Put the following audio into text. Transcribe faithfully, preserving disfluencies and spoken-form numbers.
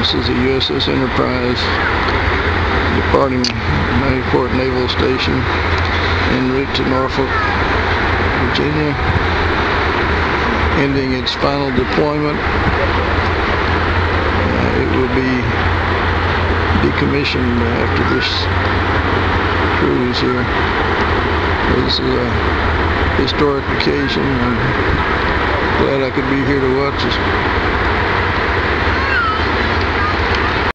This is the U S S Enterprise departing Mayport Naval Station en route to Norfolk, Virginia, ending its final deployment. Uh, it will be decommissioned after this cruise here. This is a historic occasion. I'm glad I could be here to watch this